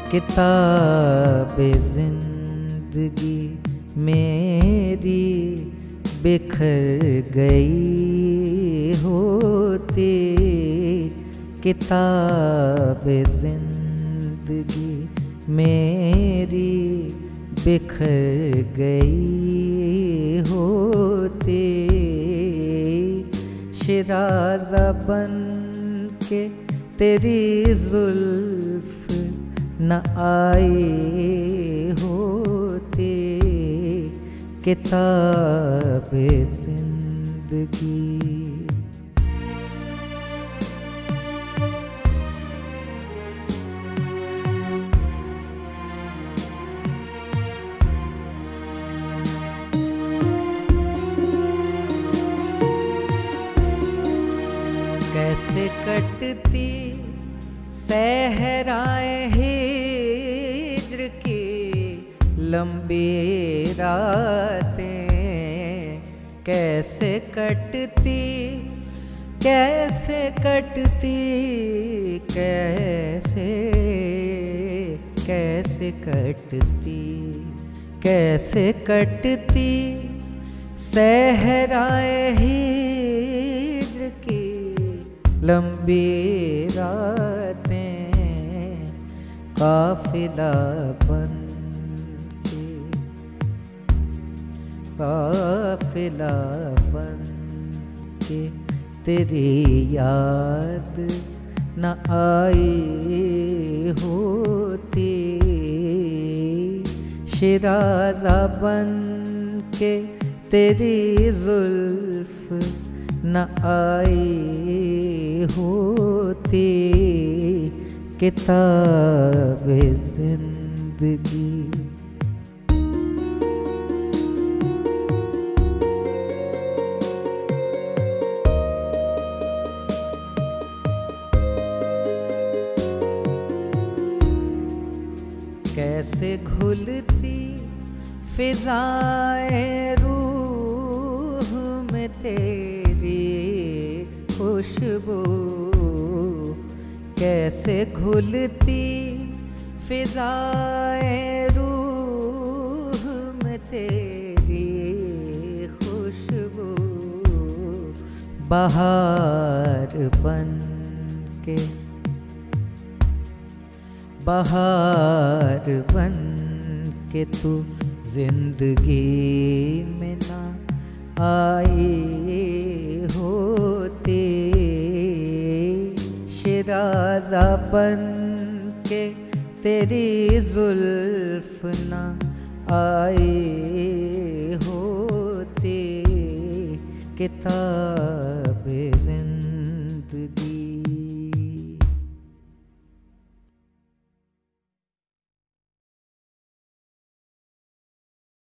किताब जिंदगी मेरी बिखर गई होती, किताब जिंदगी मेरी बिखर गई होती। शिराज़ा बन के तेरी जुल्फ न आई होती, किताब जिंदगी। कैसे कटती सहराएं हिज्र की लंबी रातें, कैसे कटती कैसे कटती कैसे कैसे कटती कैसे कटती सहराएं हिज्र की लंबी रातें, काफिला बन के काफिला बन के तेरी याद न आई होती। शिराज़ा बन के तेरी जुल्फ न आई होती, किताब जिंदगी। कैसे घुलती फिजाएं रूह में तेरी खुशबू, कैसे घुलती फिजाएं रूह में तेरी खुशबू। बहार बन के बहार बन के तू जिंदगी में ना आई होती। शिराज़ा बन के तेरी जुल्फ ना आई होती, किताब जिंदगी।